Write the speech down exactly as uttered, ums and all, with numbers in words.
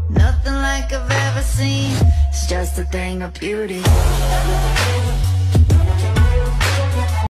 Nothing like I've ever seen. It's just a thing of beauty.